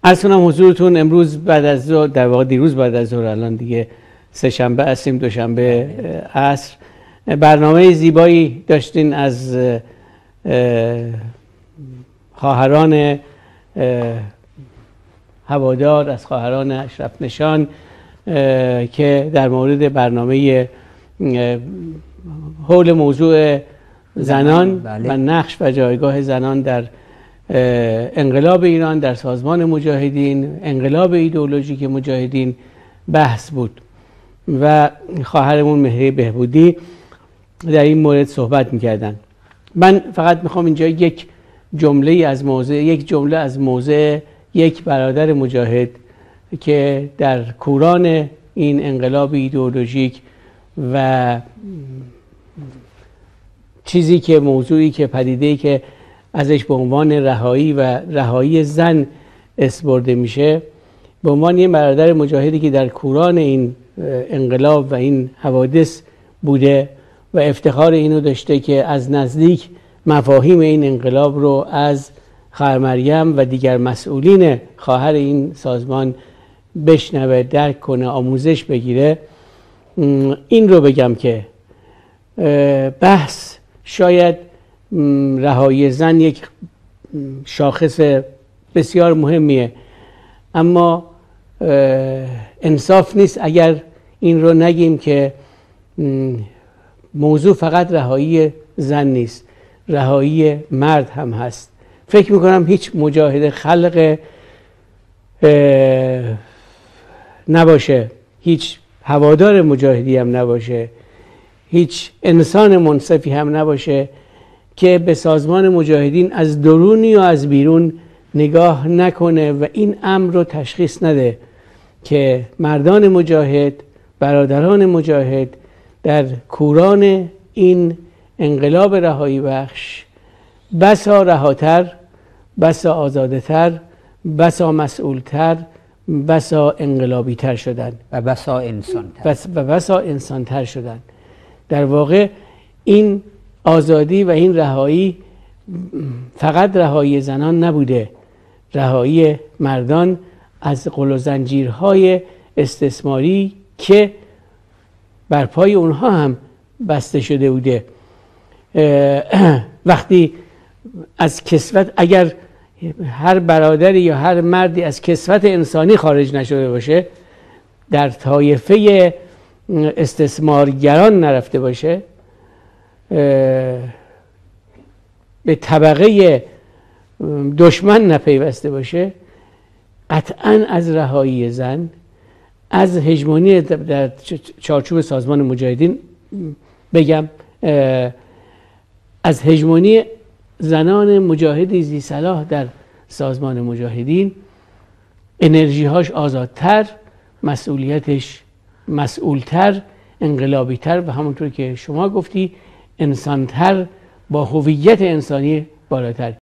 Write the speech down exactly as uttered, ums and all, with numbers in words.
عرض کنم حضورتون امروز بعد از ظهر، در واقع دیروز بعد از ظهر، الان دیگه سه شنبه هستیم، دوشنبه عصر، برنامه زیبایی داشتین از خواهران هوادار، از خواهران اشرف نشان که در مورد برنامه حول موضوع زنان بله. و نقش و جایگاه زنان در انقلاب ایران، در سازمان مجاهدین، انقلاب ایدئولوژیک مجاهدین بحث بود و خواهرمون مهری بهبودی در این مورد صحبت میکردن. من فقط میخوام اینجا یک جمله از موضع یک جمله از موضع یک برادر مجاهد که در کوران این انقلاب ایدئولوژیک و چیزی که موضوعی که پدیده‌ای که ازش به عنوان رهایی و رهایی زن اسم میشه، به عنوان یک برادر مجاهدی که در کوران این انقلاب و این حوادث بوده و افتخار اینو داشته که از نزدیک مفاهیم این انقلاب رو از خواهر مریم و دیگر مسئولین خواهر این سازمان بشنوه، درک کنه، آموزش بگیره، این رو بگم که بحث شاید رهایی زن یک شاخص بسیار مهمیه، اما انصاف نیست اگر این رو نگیم که موضوع فقط رهایی زن نیست، رهایی مرد هم هست. فکر میکنم هیچ مجاهد خلق نباشه، هیچ هوادار مجاهدی هم نباشه، هیچ انسان منصفی هم نباشه که به سازمان مجاهدین از درونی و از بیرون نگاه نکنه و این امر رو تشخیص نده که مردان مجاهد، برادران مجاهد در کوران این انقلاب رهایی بخش بسا رهاتر، بسا آزادتر، بسا مسئولتر، بسا انقلابی تر شدن و بسا انسان تر بس و بسا انسان تر شدن. در واقع این آزادی و این رهایی فقط رهایی زنان نبوده، رهایی مردان از قل و زنجیرهای استثماری که بر پای اونها هم بسته شده بوده. وقتی از کسوت، اگر هر برادری یا هر مردی از کسوت انسانی خارج نشده باشه، در طایفه استثمارگران نرفته باشه، به طبقه دشمن نپیوسته باشه، قطعاً از رهایی زن، از هژمونی در چارچوب سازمان مجاهدین بگم، از هژمونی زنان مجاهدی ذی صلاح در سازمان مجاهدین، انرژی‌هاش آزادتر، مسئولیتش مسئولتر، انقلابیتر و همونطور که شما گفتی انسانتر، با هویت انسانی بالاتر.